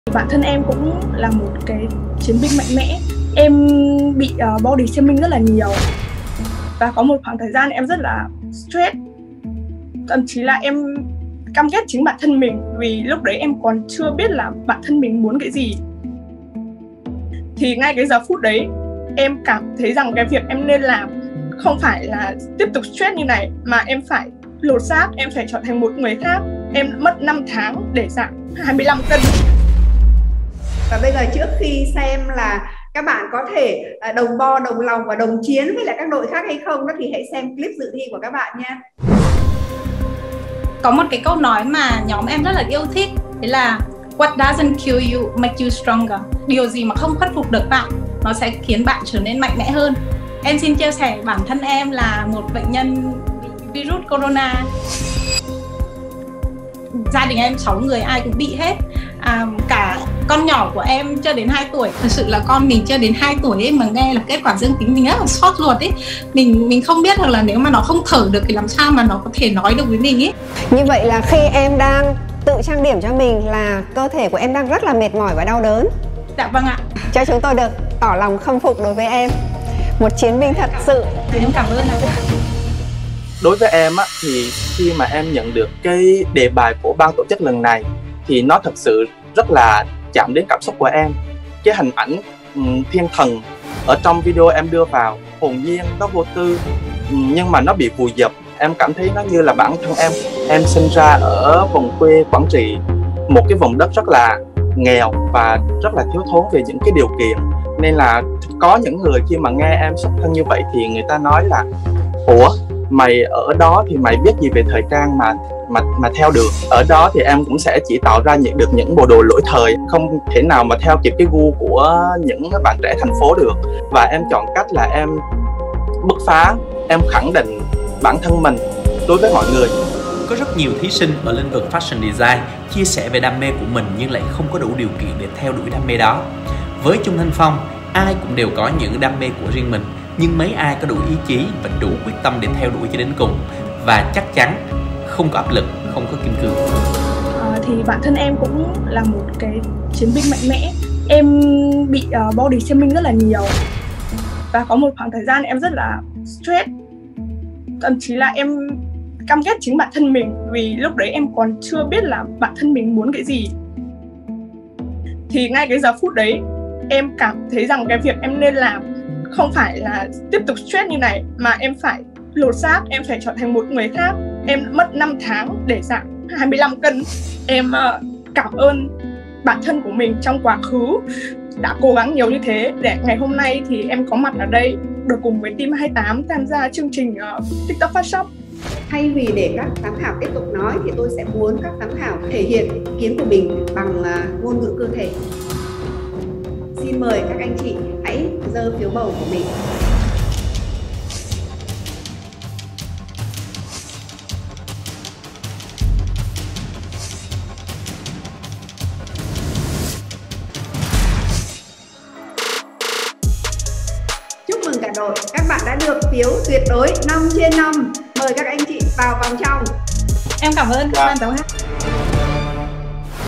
Bản thân em cũng là một cái chiến binh mạnh mẽ. Em bị body shaming rất là nhiều. Và có một khoảng thời gian em rất là stress. Thậm chí là em căm ghét chính bản thân mình, vì lúc đấy em còn chưa biết là bản thân mình muốn cái gì. Thì ngay cái giờ phút đấy em cảm thấy rằng cái việc em nên làm không phải là tiếp tục stress như này, mà em phải lột xác, em phải trở thành một người khác. Em mất 5 tháng để giảm 25 cân. Và bây giờ trước khi xem là các bạn có thể đồng bo, đồng lòng và đồng chiến với lại các đội khác hay không đó, thì hãy xem clip dự thi của các bạn nha. Có một cái câu nói mà nhóm em rất là yêu thích, đấy là what doesn't kill you make you stronger. Điều gì mà không khuất phục được bạn, nó sẽ khiến bạn trở nên mạnh mẽ hơn. Em xin chia sẻ bản thân em là một bệnh nhân bị virus corona. Gia đình em 6 người ai cũng bị hết. Cả con nhỏ của em chưa đến 2 tuổi. Thật sự là con mình chưa đến 2 tuổi ấy, mà nghe là kết quả dương tính mình rất là xót ruột ấy. Mình không biết là nếu mà nó không thở được thì làm sao mà nó có thể nói được với mình ấy. Như vậy là khi em đang tự trang điểm cho mình là cơ thể của em đang rất là mệt mỏi và đau đớn. Dạ vâng ạ. Cho chúng tôi được tỏ lòng khâm phục đối với em. Một chiến binh thật sự. Em cảm ơn ạ. Đối với em á, thì khi mà em nhận được cái đề bài của ban tổ chức lần này thì nó thật sự rất là chạm đến cảm xúc của em. Cái hình ảnh thiên thần ở trong video em đưa vào hồn nhiên, nó vô tư, nhưng mà nó bị vùi dập. Em cảm thấy nó như là bản thân em sinh ra ở vùng quê Quảng Trị, một cái vùng đất rất là nghèo và rất là thiếu thốn về những cái điều kiện. Nên là có những người khi mà nghe em xuất thân như vậy thì người ta nói là ủa, mày ở đó thì mày biết gì về thời trang mà theo được. Ở đó thì em cũng sẽ chỉ tạo ra được những bộ đồ lỗi thời, không thể nào mà theo kịp cái gu của những bạn trẻ thành phố được. Và em chọn cách là em bứt phá, em khẳng định bản thân mình đối với mọi người. Có rất nhiều thí sinh ở lĩnh vực fashion design chia sẻ về đam mê của mình nhưng lại không có đủ điều kiện để theo đuổi đam mê đó. Với Chung Thanh Phong, ai cũng đều có những đam mê của riêng mình, nhưng mấy ai có đủ ý chí và đủ quyết tâm để theo đuổi cho đến cùng. Và chắc chắn không có áp lực, không có kim cương. Thì bản thân em cũng là một cái chiến binh mạnh mẽ. Em bị body shaming rất là nhiều. Và có một khoảng thời gian em rất là stress. Thậm chí là em căm ghét chính bản thân mình, vì lúc đấy em còn chưa biết là bản thân mình muốn cái gì. Thì ngay cái giờ phút đấy em cảm thấy rằng cái việc em nên làm không phải là tiếp tục stress như này, mà em phải lột xác, em phải trở thành một người khác. Em mất 5 tháng để giảm 25 cân. Em cảm ơn bản thân của mình trong quá khứ đã cố gắng nhiều như thế để ngày hôm nay thì em có mặt ở đây, được cùng với team 28 tham gia chương trình TikTok Fast Shop. Thay vì để các giám khảo tiếp tục nói thì tôi sẽ muốn các giám khảo thể hiện ý kiến của mình bằng ngôn ngữ cơ thể. Xin mời các anh chị hãy giơ phiếu bầu của mình. Chúc mừng cả đội, các bạn đã được phiếu tuyệt đối 5/5. Mời các anh chị vào vòng trong. Em cảm ơn ban giám khảo.